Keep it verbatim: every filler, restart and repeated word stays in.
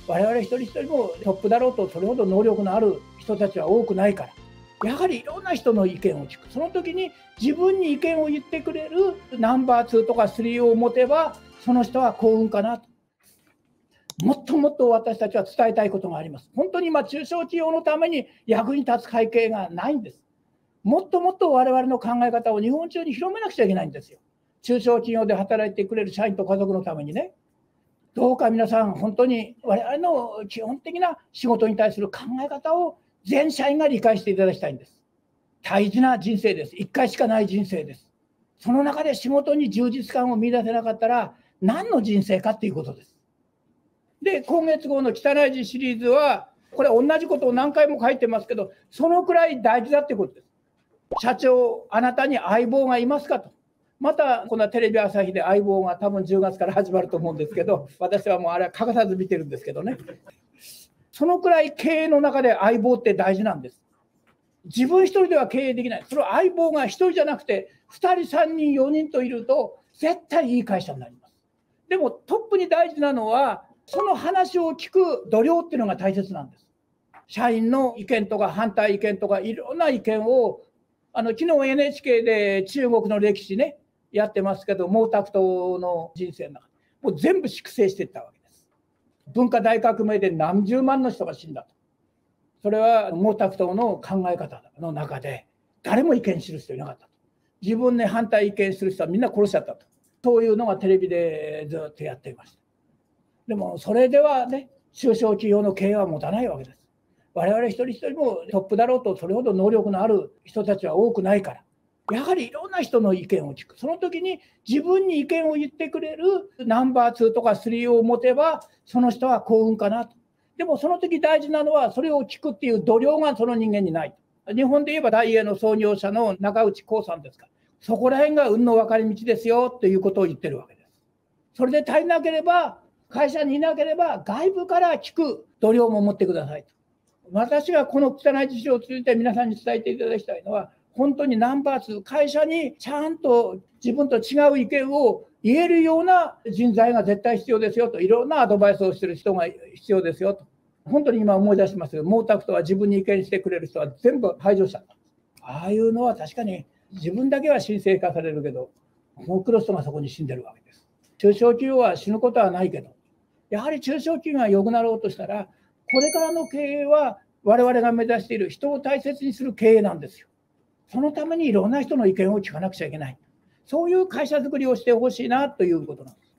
我々一人一人もトップだろうとそれほど能力のある人たちは多くないから、やはりいろんな人の意見を聞く。その時に自分に意見を言ってくれるナンバーツーとかスリーを持てば、その人は幸運かなと。もっともっと私たちは伝えたいことがあります。本当に今、中小企業のために役に立つ会計がないんです。もっともっと我々の考え方を日本中に広めなくちゃいけないんですよ。中小企業で働いてくれる社員と家族のためにね。どうか皆さん、本当に我々の基本的な仕事に対する考え方を全社員が理解していただきたいんです。大事な人生です。一回しかない人生です。その中で仕事に充実感を見出せなかったら何の人生かっていうことです。で、今月号の汚い字シリーズは、これ同じことを何回も書いてますけど、そのくらい大事だっていうことです。社長、あなたに相棒がいますかと。また、このテレビ朝日で相棒が多分じゅうがつから始まると思うんですけど、私はもうあれは欠かさず見てるんですけどね。そのくらい経営の中で相棒って大事なんです。自分一人では経営できない。それは相棒が一人じゃなくて、ふたり、さんにん、よにんといると、絶対いい会社になります。でもトップに大事なのは、その話を聞く度量っていうのが大切なんです。社員の意見とか反対意見とかいろんな意見を、あの昨日 エヌエイチケー で中国の歴史ね、やってますけど、毛沢東の人生の中でもう全部粛清していったわけです。文化大革命で何十万の人が死んだと。それは毛沢東の考え方の中で誰も意見する人いなかったと。自分で反対意見する人はみんな殺しちゃったと。そういうのがテレビでずっとやっていました。でもそれではね、中小企業の経営は持たないわけです。我々一人一人もトップだろうとそれほど能力のある人たちは多くないから、やはりいろんな人の意見を聞く。その時に自分に意見を言ってくれるナンバーツーとかスリーを持てば、その人は幸運かなと。でもその時大事なのは、それを聞くっていう度量がその人間にない。日本で言えば大英の創業者の中内幸さんですから、そこら辺が運の分かれ道ですよということを言ってるわけです。それで足りなければ、会社にいなければ外部から聞く度量も持ってくださいと。私がこの汚い事情を通じて皆さんに伝えていただきたいのは、本当にナンバーツー、会社にちゃんと自分と違う意見を言えるような人材が絶対必要ですよと、いろんなアドバイスをしている人が必要ですよと。本当に今思い出しますけど、毛沢東は自分に意見してくれる人は全部排除した。ああいうのは確かに自分だけは神聖化されるけど、多くの人がそこに死んでるわけです。中小企業は死ぬことはないけど、やはり中小企業が良くなろうとしたら、これからの経営は我々が目指している人を大切にする経営なんですよ。そのためにいろんな人の意見を聞かなくちゃいけない。そういう会社づくりをしてほしいなということなんです。